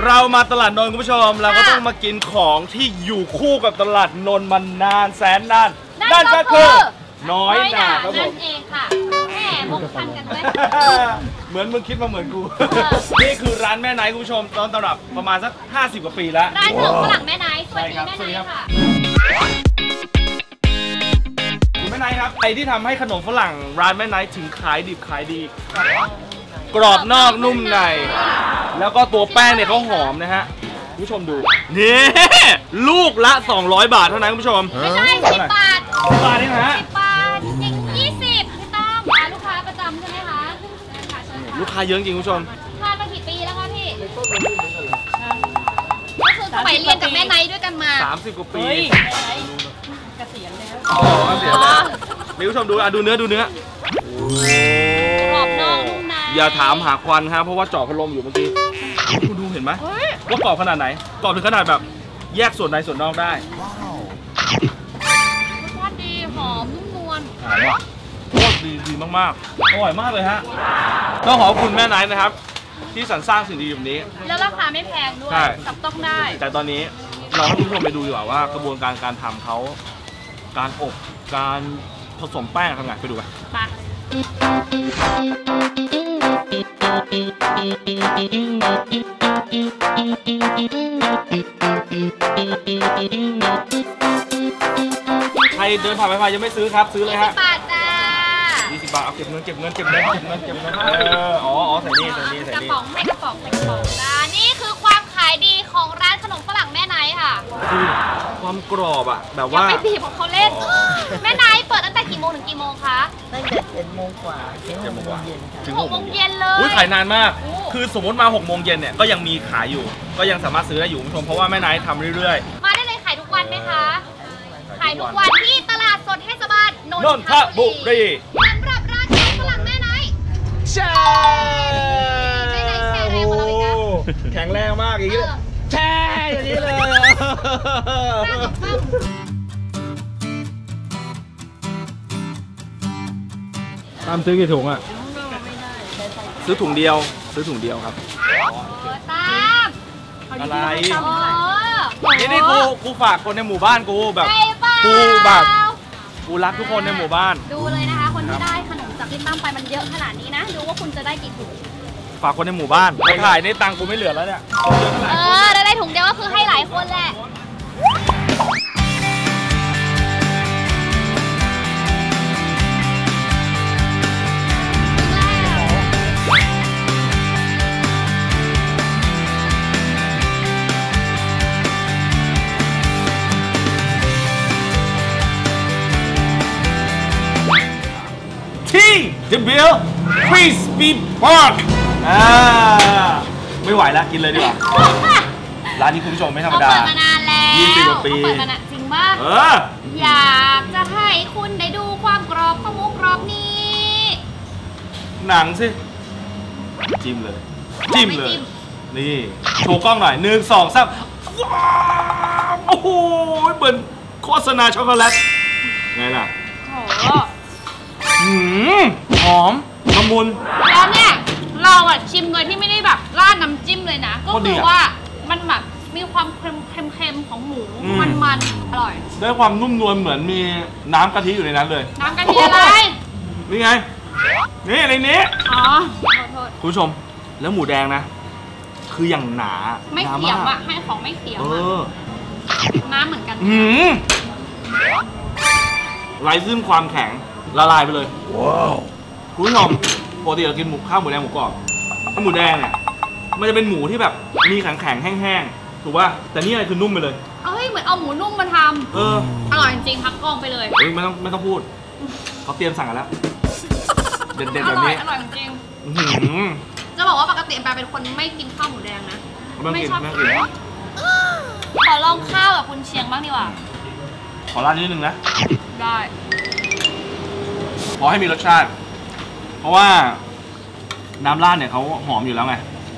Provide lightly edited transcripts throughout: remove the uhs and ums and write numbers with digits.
เรามาตลาดนนท์คุณผู้ชมเราก็ต้องมากินของที่อยู่คู่กับตลาดนนท์มานานแสนนานนั่นก็คือน้อยหนาครับผมนั่นเองค่ะแหมมุกพันกันเลยเหมือนมึงคิดมาเหมือนกูนี่คือร้านแม่ไนท์คุณผู้ชมตอนตำรับประมาณสัก50 กว่าปีแล้วร้านขนมฝรั่งแม่ไนท์สวัสดีแม่ไนท์ค่ะคุณแม่ไนท์ครับใครที่ทำให้ขนมฝรั่งร้านแม่ไนท์ถึงขายดิบขายดีกรอบนอกนุ่มในแล้วก็ตัวแป้งเนี่ยเขาหอมนะฮะคุณผู้ชมดูนี่ลูกละ200 บาทเท่านั้นคุณผู้ชมไม่ใช่10 บาท 10 บาทนี่นะฮะ 10 บาทยัง20พี่ตั้มลูกค้าประจำใช่ไหมคะลูกค้าเยอะจริงคุณผู้ชมทานมากี่ปีแล้วคะพี่ก็คือสมัยเรียนกับแม่ไนท์ด้วยกันมา 30 กว่าปีเกษียณแล้วคุณผู้ชมดูดูเนื้อกรอบนอกนุ่มในอย่าถามหาควันครับเพราะว่าจ่อพัดลมอยู่เมื่อกี้คุณดูเห็นไหมว่ากรอบขนาดไหนกรอบถึงขนาดแบบแยกส่วนในส่วนนอกได้รสชาติดีหอมนุ่มนวลโคตรดีมากๆอร่อยมากเลยฮะต้องขอบคุณแม่ไนท์นะครับที่สรรสร้างสิ่งดีแบบนี้แล้วราคาไม่แพงด้วยจับต้องได้แต่ตอนนี้เราให้คุณผู้ชมไปดูดีกว่าว่ากระบวนการการทำเขาการอบการผสมแป้งทำไงไปดูกันใครเดินผ่านไปยังไม่ซื้อครับซื้อเลยฮะ 20 บาทจ้า 20 บาทเอาเก็บเงินอ๋อใส่นี่กระป๋องใส่กระป๋องจ้านี่คือความขายดีของร้านขนมฝรั่งแม่ไนท์ค่ะคือความกรอบอะแบบว่าไม่บีบของเขาเล่นแม่ไนท์เปิดตั้งแต่กี่โมงถึงกี่โมงคะตั้งแต่7 โมงกว่าถึง6 โมงเย็นค่ะถึง6 โมงเย็นเลยขายนานมากคือสมมติมา6 โมงเย็นเนี่ยก็ยังมีขายอยู่ก็ยังสามารถซื้อได้อยู่คุณผู้ชมเพราะว่าแม่ไนท์ทำเรื่อยๆมาได้เลยขายทุกวันไหมคะขายทุกวันที่ตลาดสดเทศบาลนนทบุรีสำหรับร้านขนมฝรั่งแม่ไนท์ใช่แม่ไนท์แช่แรงกว่าเราอีกนะแข็งแรงมากอีกแช่อย่างนี้เลยตามซื้อกี่ถุงอะซื้อถุงเดียวครับตามอะไรนี่กูฝากคนในหมู่บ้านกูแบบกูรักทุกคนในหมู่บ้านดูเลยนะคะคนที่ได้ขนมจากพี่ตั้มไปมันเยอะขนาดนี้นะดูว่าคุณจะได้กี่ถุงฝากคนในหมู่บ้านไปถ่ายในตังกูไม่เหลือแล้วเนี่ยได้ถุงเดียวก็คือให้หลายคนแหละ The Bill Crispy Pork ไม่ไหวแล้วกินเลยดีกว่าร้านนี้คุณผู้ชมไม่ธรรมดาเปิดมานานแล้ว 20 กว่าปีเปิดมานานจริงป่ะอยากจะให้คุณได้ดูความกรอบของหมูกรอบนี้หนังสิจิ้มเลยนี่โชว์กล้องหน่อย1 2 3โอ้โหเหมือนโฆษณาช็อกโกแลตไงล่ะหอมละมุนแล้วเนี่ยเราชิมเลยที่ไม่ได้แบบราดน้ำจิ้มเลยนะก็คือว่ามันแบบมีความเค็มของหมูมันอร่อยได้ความนุ่มนวลเหมือนมีน้ำกะทิอยู่ในนั้นเลยน้ำกะทิอะไรนี่ไงนี่ในนี้อ๋อโทษคุณผู้ชมแล้วหมูแดงนะคืออย่างหนาไม่เขียวอะให้ของไม่เขียวน้ำเหมือนกันไร้ซึ่งความแข็งละลายไปเลยว้าวคุณผู้ชมปกติเรากินข้าวหมูแดงหมูกรอบหมูแดงเนี่ยมันจะเป็นหมูที่แบบมีแข็งแห้งๆถูกป่ะแต่นี่อะไรคือนุ่มไปเลยเหมือนเอาหมูนุ่มมาทำอร่อยจริงๆพักกองไปเลยไม่ต้องพูดเขาเตรียมสั่งกันแล้วเด็ดๆแบบนี้อร่อยจริงจะบอกว่าปกติปาเป็นคนไม่กินข้าวหมูแดงนะไม่ชอบกินขอลองข้าวกับคุณเชียงบ้างดีกว่าขอร้านนิดนึงนะได้พอให้มีรสชาติเพราะว่าน้ำราดเนี่ยเขาหอมอยู่แล้วไง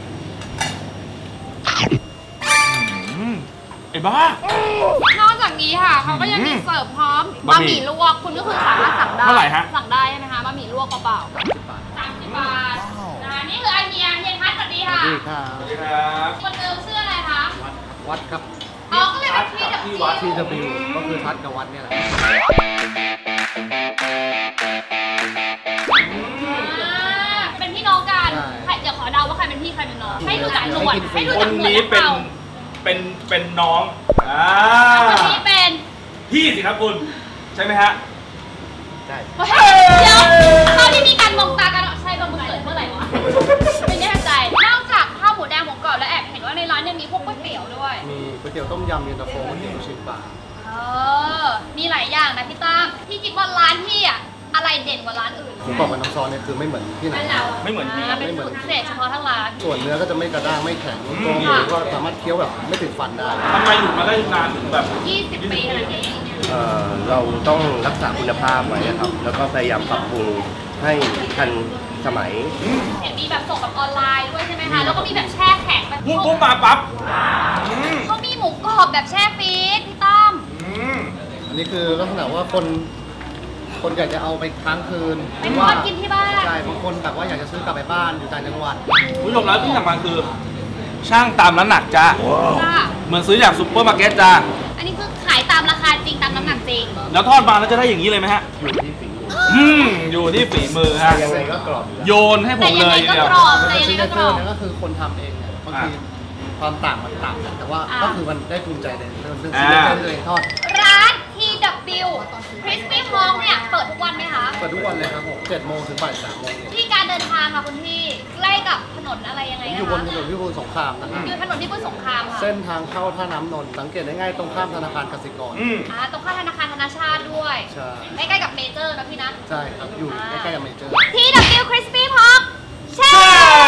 ไอ้บ้านอกจากนี้ค่ะเขาก็ยังมีเสิร์ฟพร้อมบะหมี่ลวกคุณก็คือสามารถสั่งได้เท่าไหร่ฮะสั่งได้ใช่ไหมคะบะหมี่ลวกเปล่า30 บาทนี่คือไอเฮียพัดสวัสดีค่ะสวัสดีครับคนเดิมชื่ออะไรวัดครับอ๋อก็เลยเป็นที่กับที่วัด TW ก็คือทัดกับวัดเนี่ยแหละเป็นพี่น้องกันเดี๋ยวขอเดาว่าใครเป็นพี่ใครเป็นน้องให้ดูจากหนวดให้ดูคจากนหนวดนี้และเป็นเข่าเป็นน้องคนนี้เป็นพี่สิครับคุณใช่ไหมฮะใช่เฮ้ยเดี๋ยวตอนที่มีการมองตากันใช่ป่ะมึงเกิดเมื่อไหร่วะไม่แน่ใจนอกจากข้าวหมูแดงหมูกรอบแล้วแอบเห็นว่าในร้านยังมีพวกก๋วยเตี๋ยวด้วยมีก๋วยเตี๋ยวต้มยำเย็นตาโฟก๋วยเตี๋ยวลูกชิ้นปลามีหลายอย่างนะพี่ตั้มพี่คิดว่าร้านพี่อะอะไรเด่นกว่าร้านอื่นหมูกรอบกับน้ำซอสเนี่ยคือไม่เหมือนที่ไหนไม่เหมือนพี่เป็นสูตรพิเศษเฉพาะทางร้านส่วนเนื้อก็จะไม่กระด้างไม่แข็งตัวหมูก็สามารถเคี้ยวแบบไม่ติดฟันได้ทำไมอยู่มาได้นานถึงแบบ 20 ปีขนาดนี้เราต้องรักษาคุณภาพไว้นะครับ แล้วก็พยายามปรับปรุงให้ทันสมัยเห็นมีแบบส่งแบบออนไลน์ด้วยใช่ไหมคะ แล้วก็มีแบบแช่แข็งแบบปุ๊บปุ๊บมาปั๊บเขามีหมูกรอบแบบแช่ฟรีซพี่ตั้มอันนี้คือลักษณะว่าคนอยากจะเอาไปค้างคืนเป็นทอดกินที่บ้านใช่บางคนแบบว่าอยากจะซื้อกลับไปบ้านอยู่ต่างจังหวัดคุณผู้ชมแล้วที่สำคัญคือ ช่างตามน้ำหนักจ้าจ้าเหมือนซื้อจากซุปเปอร์มาร์เก็ตจ้าอันนี้คือขายตามราคาจริงตามน้ำหนักจริงแล้วทอดมาแล้วจะได้อย่างนี้เลยไหมฮะ อยู่ที่ฝีมือฮะยังไงก็กรอบอยู่โยนให้ผแต่มยัเลงไงยก็เดียวกรอบแล้วแต่ก็ยังซิไงกเนก็เจกรออบร์เนี่ยก็คือคนทำเองเนี่ยบางทีความต่างมันต่างกันแต่ว่าก็คือมันได้ภูมิใจในเรื่องซิกเนเจอร์ที่ตัวเองทอดร้าน TW Crispy Hawk เนี่ยเปิดทุกวันไหมคะเปิดทุกวันเลยครับผม7 โมงถึงบ่าย 3 โมงเย็นที่การเดินทางค่ะคุณพี่ใกล้กับถนนอะไรยังไงผมนะอยู่บนคะถนนพิบูลสงครามนะครับอยู่ถนนที่พุทธสงครามค่ะเส้นทางเข้าท่าน้ำนนท์สังเกตได้ง่ายตรงข้ามธนาคารกสิกรตรงข้ามธนาคารธนาชาติด้วยใช่ใกล้ๆกับเมเจอร์นะพี่นะใช่ครับอยู่ใกล้ๆกับเมเจอร์ TW Crispy Hawk แช่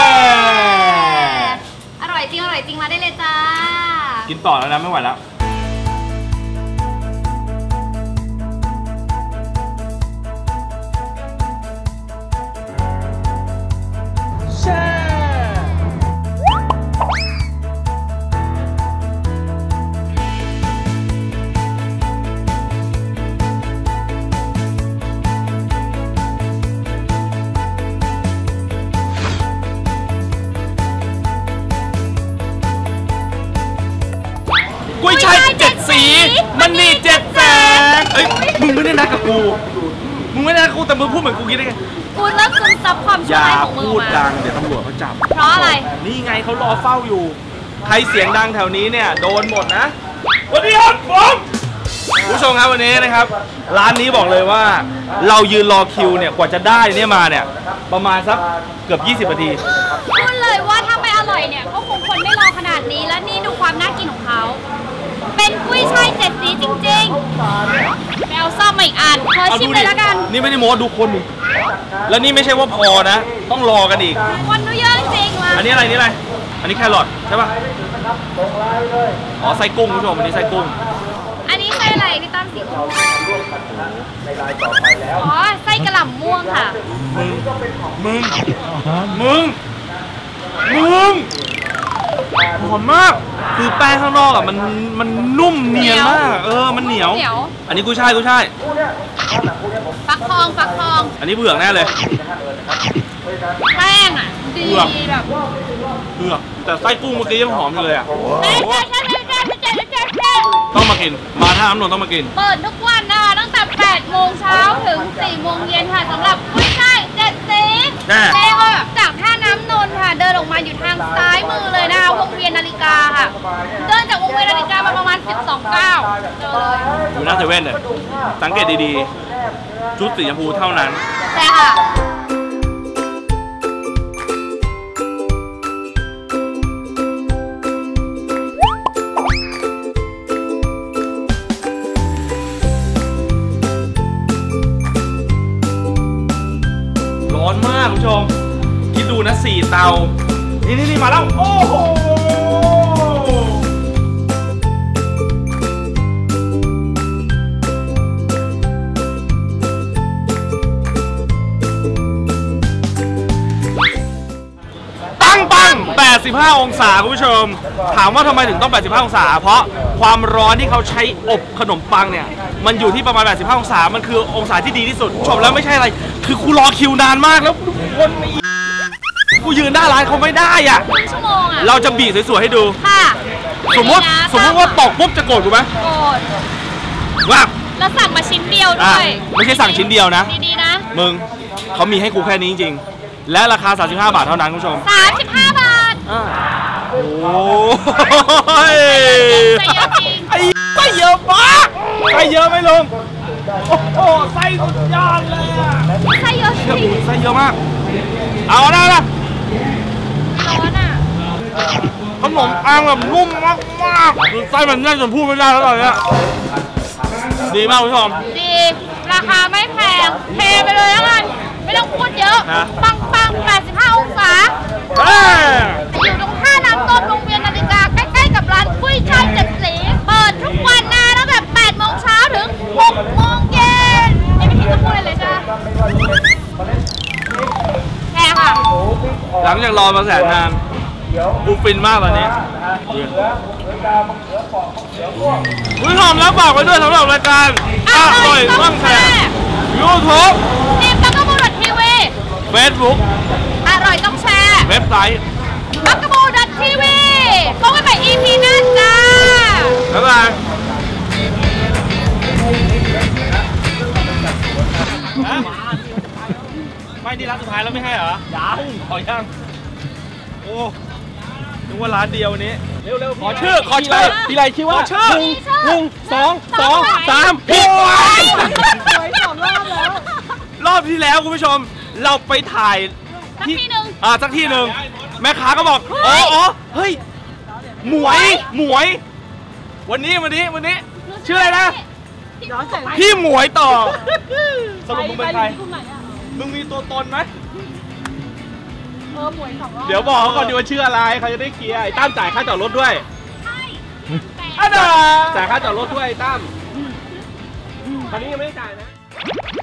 อร่อยจริงมาได้เลยจ้ากินต่อแล้วนะไม่ไหวแล้ว กุ้ยช่าย7 สี มันนี่7 แสนเอ้ย มึงไม่ได้นัดกับกู มึงไม่ได้นัดกับกูแต่มึงพูดเหมือนกูคิดได้ไงกูเริ่มซึมซับความอชั่วย่าร้ายของมึงพูดมาดังเดี๋ยวตำรวจเขาจับเพราะอะไรนี่ไงเขารอเฝ้าอยู่ ใครเสียงดังแถวนี้เนี่ยโดนหมดนะสวัสดีครับผมผู้ชมครับวันนี้นะครับ ร้านนี้บอกเลยว่า เรายืนรอคิวเนี่ยกว่าจะได้เนี่ยมาเนี่ยประมาณสักเกือบ20 นาทีพูดเลยว่าถ้าไม่อร่อยเนี่ยก็คงคนไม่รอขนาดนี้และนี่ดูความน่ากินของเขา เป็นกุ้ยช่าย7 สีจริงๆไปเอาซ่อมมาอีกอันเธอชิมเลยแล้วกันนี่ไม่ได้โม้ดูคนดิแล้วนี่ไม่ใช่ว่าพอนะ ต้องรอกันอีกคนดูเยอะจริงว่ะอันนี้อะไรนี่อะไร อันนี้แครอทใช่ป่ะอ๋อไส้กุ้งคุณผู้ชมอันนี้ไส้กุ้งอันนี้ไส้อะไรพี่ตั้มสีม่วงอ๋อไส้กระหล่ำม่วงค่ะมึงหอมมาก คือแป้งข้างนอกอ่ะมันนุ่มเนียนมาก มันเหนียว อันนี้กุ้ยช่ายฟักทองอันนี้เผือกแน่เลยแป้งอ่ะดีเผือกแบบเผือกแต่ไส้กุ้งเมื่อกี้ยังหอมอยู่เลยอ่ะเจ๊ต้องมากิน มาท่าน้ำนนท์ต้องมากินเปิดทุกวันนะคะตั้งแต่8 โมงเช้าถึง 4 โมงเย็นค่ะสำหรับกุ้ยช่าย7 สีแน่เจ๊ก็แบบจากท่าน้ำนนท์ค่ะ เดินออกมาอยู่ทางซ้ายมือเลยนะคะวงเวียนนาฬิกาค่ะ เดินจากวงเวียนนาฬิกามาประมาณ12 ก้าวเจอเลยอยู่หน้าเซเว่นเลยสังเกตดีๆ ชุดสีชมพูเท่านั้นใช่ค่ะร้อนมากคุณผู้ชม คิดดูนะ4 เตา นี่มาแล้ว โอ้โห ตั้งปัง85 องศาคุณผู้ชม ถามว่าทำไมถึงต้อง85 องศา เพราะความร้อนที่เขาใช้อบขนมปังเนี่ย มันอยู่ที่ประมาณ85 องศา มันคือองศาที่ดีที่สุดชมแล้วไม่ใช่อะไร คือกูรอคิวนานมากแล้วคนกูยืนหน้าร้านเขาไม่ได้อ่ะชั่วโมงอ่ะเราจะบีบสวยๆให้ดูค่ะสมมติว่าตกปุ๊บจะโกรธกูไหมโกรธว่าแล้วสั่งมาชิ้นเดียวด้อ่ะวยไม่ใช่สั่งชิ้นเดียวนะดีๆนะมึงเขามีให้กูแค่นี้จริงๆ และราคา 35 บาทเท่านั้นคุณผู้ชม 35 บาทโอ้ยใส่เยอะจริงไอ้ไส้เยอะมากไส้เยอะไหมลุงโอ้โหไส้สุดยอดเลยอะใส่เยอะจริงไส้เยอะมาก เอาได้นะร้อนอ่ะขนมปังแบบนุ่มมากๆคือไส้มันแน่นจนพูดไม่ได้แล้วตอนเนี้ยดีมากคุณผู้ชมดี ราคาไม่แพงเทไปเลยแล้วกัน ไม่ต้องพูดเยอะฮะปัง85 องศาเอ้ยอยู่ตรงท่าน้ำต้มวงเวียนนาฬิกาใกล้ๆกับร้านกุ้ยช่ายเจ็ดสี เปิดทุกวันนะตั้งแต่8 โมงเช้าถึง 6 โมงเย็นนี่ไม่คิดจะพูดเลยใช่ไหมแพงค่ะหลังจากรอมาแสนนานกูฟินมากตอนนี้คุณผู้ชมแล้วฝากไว้ด้วยสำหรับรายการอร่อยต้องแชร์ YouTube ทีมบักกะบูดทีวี Facebook อร่อยต้องแชร์เว็บไซต์บักกะบูดทีวีพบกันใหม่ EP หน้าจ้าบ๊ายบายไม่นี่ร้านสุดท้ายแล้วไม่ให้เหรอ ยังขอยัง โอ้นึกว่าร้านเดียววันนี้ เร็วๆขอชื่อพี่ไรชื่อว่าชื่อหนึ่งสองสามพี่รอบที่แล้วคุณผู้ชม เราไปถ่ายสักที่หนึ่งสักที่หนึ่งแม่ค้าก็บอกอ๋อเฮ้ยหมวย วันนี้ชื่ออะไรนะ พี่หมวยต่อสรุปมึงเป็นใครมึงมีตัวตนไหมหมวย2 รอบเดี๋ยวบอกเขาก่อนดีว่าชื่ออะไรเขาจะได้เคลียร์ไอ้ตั้มจ่ายค่าจอดรถด้วยใช่จ่ายค่าจอดรถด้วยไอ้ตั้มตอนนี้ยังไม่ได้จ่ายนะ